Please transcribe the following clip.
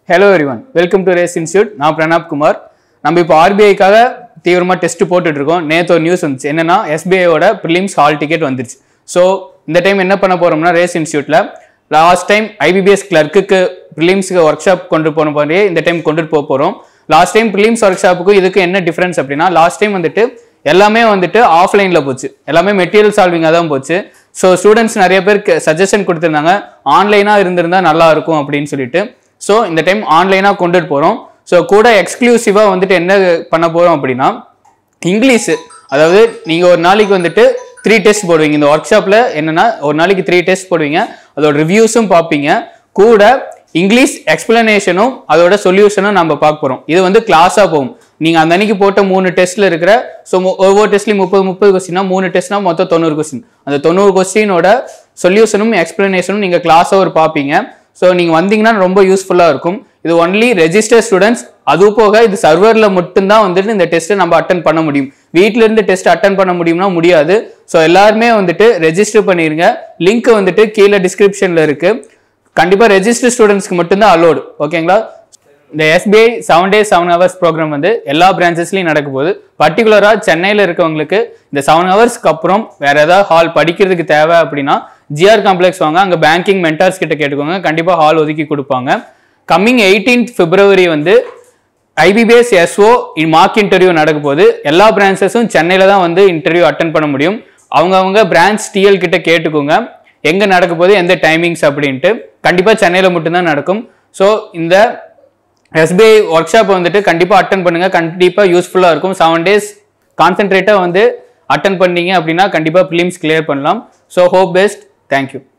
Hello everyone, welcome to Race Institute. நான் பிரணாப் குமார். நம்ம இப்போ RBI-க்காக தீவிரமா டெஸ்ட் போட்டுட்டு இருக்கோம். நேத்து ஒரு நியூஸ் வந்துச்சு. என்னன்னா SBI-ஓட prelims hall ticket வந்துருச்சு. ஸோ இந்த டைம் என்ன பண்ண போறோம்னா ரேஸ் இன்ஸ்டியூட்ல லாஸ்ட் டைம் IBPS கிளர்க்குக்கு ப்ரிலிம்ஸ்க்கு ஒர்க் ஷாப் கொண்டு போன மாதிரியே இந்த டைம் கொண்டுட்டு போக போறோம். லாஸ்ட் டைம் ப்ரிலிம்ஸ் ஒர்க் ஷாப்புக்கு இதுக்கு என்ன டிஃபரன்ஸ் அப்படின்னா லாஸ்ட் டைம் வந்துட்டு எல்லாமே வந்துட்டு ஆஃப்லைன்ல போச்சு, எல்லாமே மெட்டீரியல் சால்விங்காக தான் போச்சு. ஸோ ஸ்டூடெண்ட்ஸ் நிறைய பேருக்கு சஜஷன் கொடுத்துருந்தாங்க ஆன்லைனா இருந்திருந்தா நல்லா இருக்கும் அப்படின்னு சொல்லிட்டு. ஸோ இந்த டைம் ஆன்லைனாக கொண்டுட்டு போகிறோம். ஸோ கூட எக்ஸ்க்ளூசிவாக வந்துட்டு என்ன பண்ண போகிறோம் அப்படின்னா இங்கிலீஷ், அதாவது நீங்கள் ஒரு நாளைக்கு வந்துட்டு 3 டெஸ்ட் போடுவீங்க. இந்த ஒர்க் ஷாப்பில் என்னன்னா ஒரு நாளைக்கு 3 டெஸ்ட் போடுவீங்க, அதோட ரிவ்யூஸும் பார்ப்பீங்க, கூட இங்கிலீஷ் எக்ஸ்பிளனேஷனும் அதோட சொல்யூஷனும் நம்ம பார்க்க போகிறோம். இது வந்து கிளாஸாக போகும். நீங்கள் அந்த அன்னைக்கு போட்ட 3 டெஸ்ட்டில் இருக்கிற ஒவ்வொரு டெஸ்ட்லையும் 30 கொஸ்டினா 3 டெஸ்ட்னா மொத்தம் 90 கொஸ்டின். அந்த 90 கொஸ்டினோட சொல்யூஷனும் எக்ஸ்பிளனேஷனும் நீங்கள் கிளாஸாக ஒரு பார்ப்பீங்க. ஸோ நீங்கள் வந்தீங்கன்னா ரொம்ப யூஸ்ஃபுல்லாக இருக்கும். இது ஒன்லி ரெஜிஸ்டர் ஸ்டூடெண்ட்ஸ், அது போக இது சர்வரில் மட்டும்தான் வந்துட்டு இந்த டெஸ்ட்டை நம்ம அட்டன் பண்ண முடியும். வீட்டில இருந்து டெஸ்ட் அட்டன் பண்ண முடியும்னா முடியாது. ஸோ எல்லாருமே வந்துட்டு ரெஜிஸ்டர் பண்ணிருங்க. லிங்க் வந்துட்டு கீழே டிஸ்கிரிப்ஷன்ல இருக்கு. கண்டிப்பா ரெஜிஸ்டர் ஸ்டூடெண்ட்ஸ்க்கு மட்டும்தான் அலோடு, ஓகேங்களா? இந்த SBI 7 days 7 hours ப்ரோக்ராம் வந்து எல்லா பிரான்ச்சஸ்லையும் நடக்க போகுது. பர்டிகுலராக சென்னையில் இருக்கவங்களுக்கு இந்த 7 ஹவர்ஸ்க்கு அப்புறம் வேற ஏதாவது ஹால் படிக்கிறதுக்கு தேவை அப்படின்னா GR காம்ப்ளெக்ஸ் வாங்க, அங்கே பேங்கிங் மென்டார்ஸ் கிட்ட கேட்டுக்கோங்க, கண்டிப்பாக ஹால் ஒதுக்கி கொடுப்பாங்க. கம்மிங் 18th February வந்து IBPS SO மார்க் இன்டர்வியூ நடக்க போகுது. எல்லா பிரான்ச்சஸும் சென்னையில் தான் வந்து இன்டர்வியூ அட்டன் பண்ண முடியும். அவங்க பிரான்ச் TL கிட்ட கேட்டுக்கோங்க எங்கே நடக்க போகுது, எந்த டைமிங்ஸ் அப்படின்ட்டு. கண்டிப்பாக சென்னையில் மட்டும்தான் நடக்கும். ஸோ இந்த SBI ஒர்க் ஷாப் வந்துட்டு கண்டிப்பாக அட்டன் பண்ணுங்க, கண்டிப்பாக யூஸ்ஃபுல்லாக இருக்கும். 7 days கான்சென்ட்ரேட்டாக வந்து அட்டன் பண்ணீங்க அப்படின்னா கண்டிப்பாக ப்ரிலிம்ஸ் கிளியர் பண்ணலாம். So hope best, thank you.